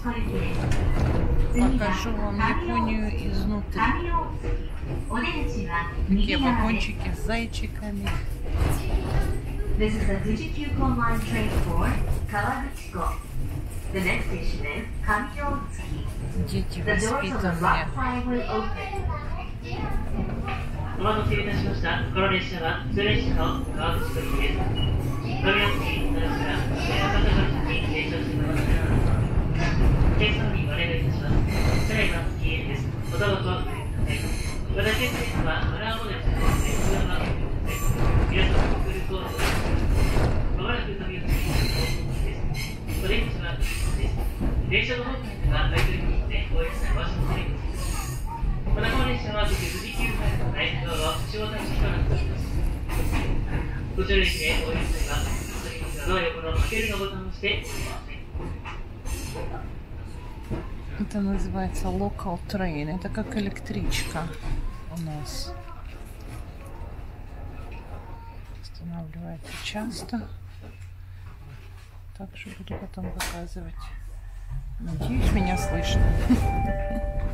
Покажу вам Японию изнутри. Такие вагончики с зайчиками. This is the Fuji-Kyukon Line train for Kawaguchiko. The next station is Kamiotsuki. Дети The doors on the right воспитанные. side will open. お待たせいたしました。この列車は普通列車の川口行きです。神谷市奈良から大阪駅に停車してもらいます。お客様にお願いいたします。車内は禁煙です。おタバコはお吸いください。また決定はマナーモデルとして通話はお吸いください。皆様の協力をお願いします。まもなく神谷市に到着です。お出口は右です。電車の方には空いているのでご一切お足元にご注意ください。またこの列車は富士急行のため、ドアは口を出しとなっています。途中駅でお降りの際は、ドア横の開けるのボタンを押してお降りください。 Это называется local train. Это как электричка у нас. Останавливается часто. Также буду потом показывать. Надеюсь, меня слышно.